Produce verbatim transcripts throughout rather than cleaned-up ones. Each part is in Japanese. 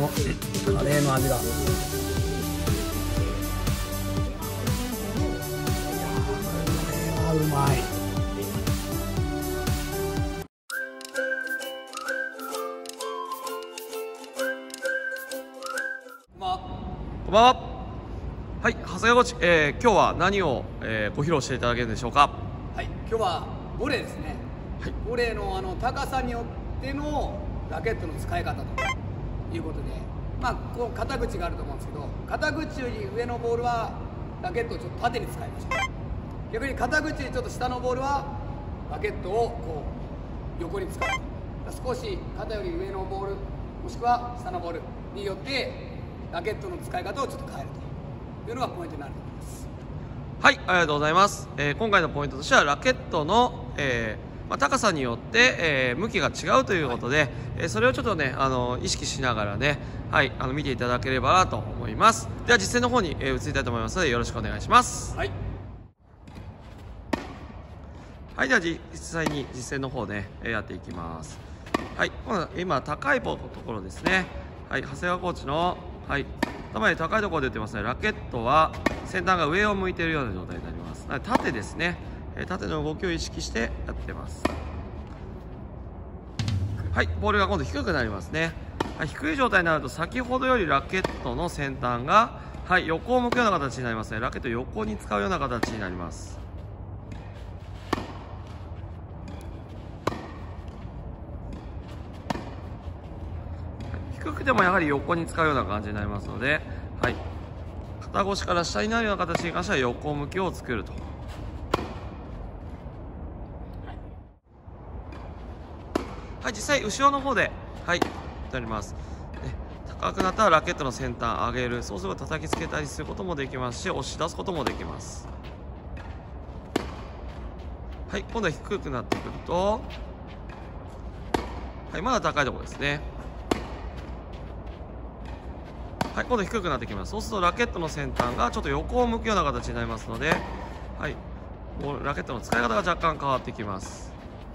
のカレーの味が。うまい。 こんばんは。はい、長谷川コーチ、えー、今日は何を、えー、ご披露していただけるんでしょうか。 はい、今日はボレーですね。はい、ボレーのあの高さによってのラケットの使い方ということで、まあこう肩口があると思うんですけど、肩口より上のボールはラケットをちょっと縦に使いましょう。逆に肩口よりちょっと下のボールはラケットをこう横に使う。少し肩より上のボールもしくは下のボールによってラケットの使い方をちょっと変えるというのがポイントになると思います。 はい、ありがとうございます。えー、今回のポイントとしてはラケットの、えーまあ、高さによって、えー、向きが違うということで、はい、えー、それをちょっとねあの意識しながらね、はい、あの見ていただければなと思います。では実践の方に、えー、移りたいと思いますのでよろしくお願いします。 はい、 はい、では実際に実践の方ねやっていきます。はい、今高いところですね。はい、長谷川コーチの、はい、頭より高いところで打ってますね。ラケットは先端が上を向いているような状態になります。縦ですね。縦の動きを意識してやってます。はい、ボールが今度低くなりますね。はい、低い状態になると先ほどよりラケットの先端が、はい、横を向くような形になりますね。ラケットを横に使うような形になります。低くてもやはり横に使うような感じになりますので、はい、肩越しから下になるような形に関しては横向きを作ると。はい、実際後ろの方で、はい、やります。高くなったらラケットの先端上げる。そうすると叩きつけたりすることもできますし、押し出すこともできます。はい、今度は低くなってくると、はい、まだ高いところですね。はい、今度低くなってきます。そうするとラケットの先端がちょっと横を向くような形になりますので、はい、ラケットの使い方が若干変わってきます。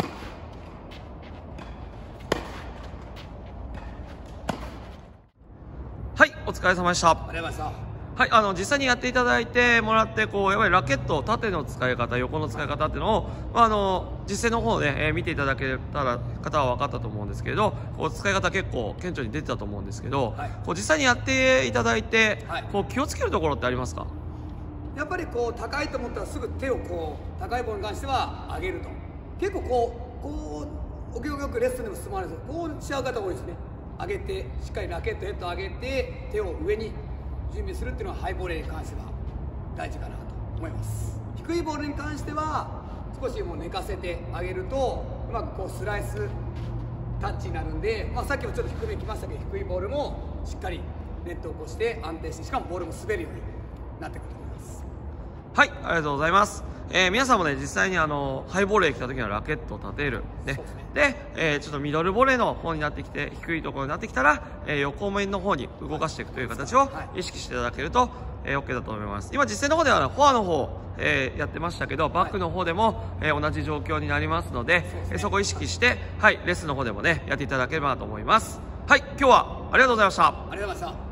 はい、お疲れ様でした。 ありがとうございました。 はい、あの実際にやっていただいてもらって、こうやっぱりラケット縦の使い方、横の使い方っていうのを、まあ、あの実践の方で、えー、見ていただけたら方は分かったと思うんですけれど、こう使い方結構顕著に出てたと思うんですけど、はい、こう実際にやっていただいて、はい、こう気をつけるところってありますか？ やっぱりこう高いと思ったらすぐ手をこう高いボールに関しては上げると。結構こうこうお行儀よくレッスンでも進まないですけど、こうしちゃう方多いですね。上げてしっかりラケットヘッド上げて手を上に準備するっていうのはハイボールに関しては大事かなと思います。低いボールに関しては少しもう寝かせてあげるとうまくこうスライスタッチになるんで、まあ、さっきもちょっと低めに来ましたけど、低いボールもしっかりネットを起こして安定して、しかもボールも滑るようになってくると思います。 はい、ありがとうございます。えー、皆さんもね実際にあのハイボレー来た時にはラケットを立てる、ね、で、ねえー、ちょっとミドルボレーの方になってきて低いところになってきたら、えー、横面の方に動かしていくという形を意識していただけると、えー、OK だと思います。今実践の方では、ね、フォアの方、えー、やってましたけど、バックの方でも、えー、同じ状況になりますので、そ, でそこを意識して、はい、レッスンの方でもねやっていただければと思います。はい、今日はありがとうございました。 ありがとうございました。